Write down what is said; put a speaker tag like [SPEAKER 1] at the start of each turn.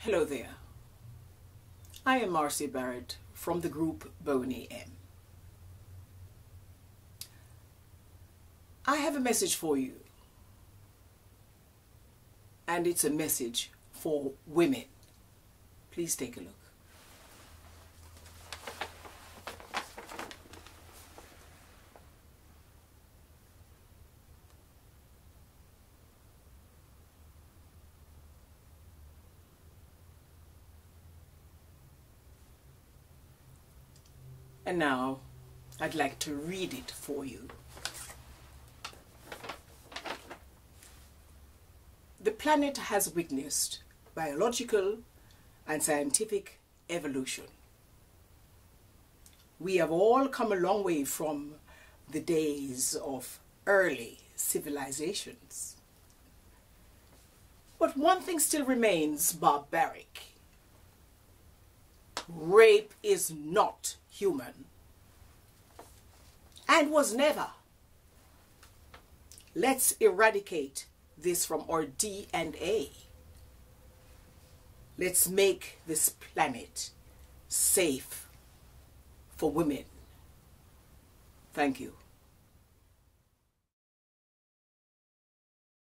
[SPEAKER 1] Hello there. I am Marcia Barrett from the group Boney M. I have a message for you, and it's a message for women. Please take a look. And now I'd like to read it for you. The planet has witnessed biological and scientific evolution. We have all come a long way from the days of early civilizations. But one thing still remains barbaric. Rape is not human and was never. Let's eradicate this from our DNA. Let's make this planet safe for women. Thank you.